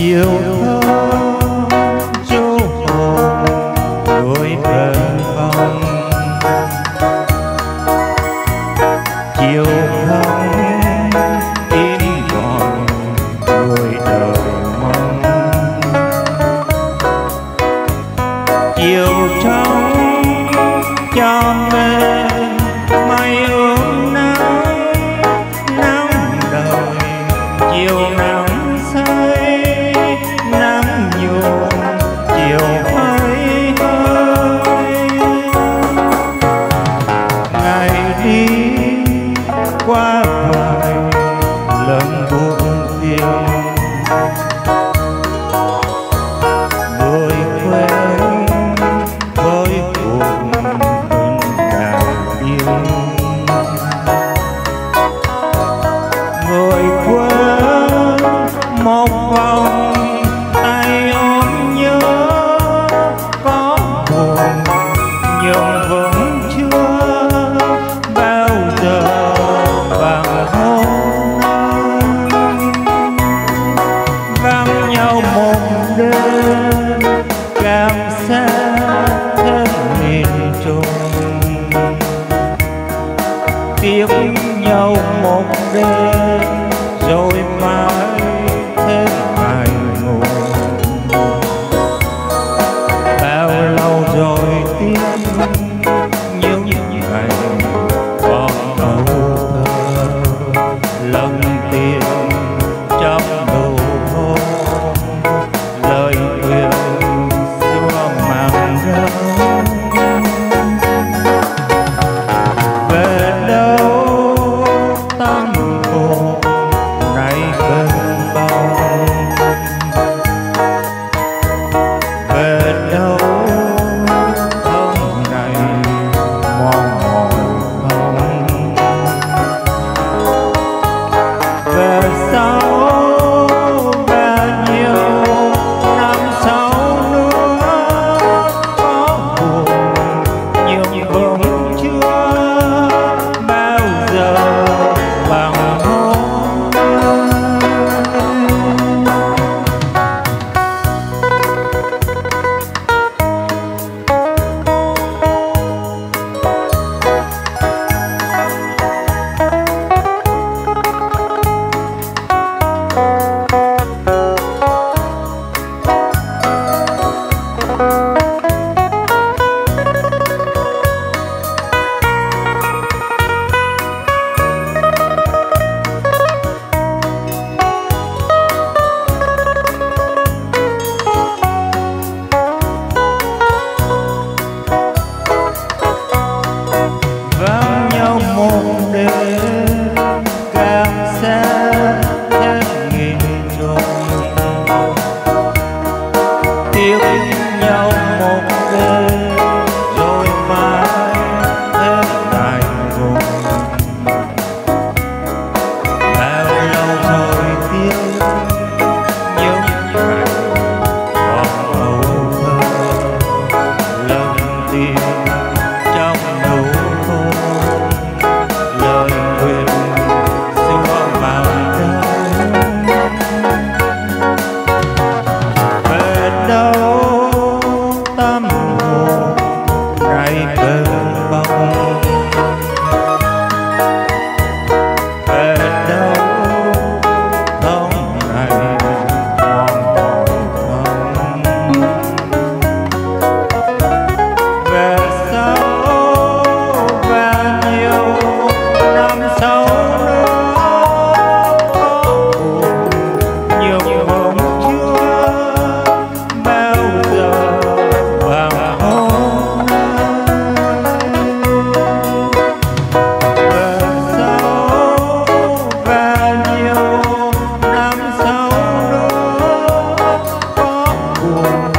chiều thơ du hồn đôi bên bóng chiều không in còn người đời mong chiều trong cho bên mây ướm nắng nắng đời chiều nắng say nắng nhuộm chiều hơi hơi ngày đi qua vài lần buồn phiền người quen với buồn tình nàng yêu người quên một vòng tay ôm nhớ có buồn nhưng vẫn chưa bao giờ bằng hôm vang nhau một đêm cảm xa thêm miền trung tiếc nhau một đêm rồi mãi thêm ngày ngủ bao lâu rồi tiếc những ngày còn âu thơ lần tiền trong nụ hôn lời nguyện xua màn rơi về đâu tâm hồn nay bên bóng về đâu hôm nay mòn mỏi không về sau bao nhiêu năm sau nữa có buồn nhưng vẫn chưa bao giờ bằng hôm nay. Vang nhau một đêm càng xa thêm nghìn trùng tiếc nhau một đêm rồi mãi thêm ngày vùng bao lâu rồi tiếc những ngày còn âu thơ lần tiền trong nụ hôn lời nguyện xua màn rơi về đâu tâm hồn nay bên bóng về đâu hôm nay mòn mỏi không về sau bao nhiêu năm sau nữa có buồn nhưng vẫn chưa bao giờ bằng hôm nay về sau bao nhiêu năm sau nữa có buồn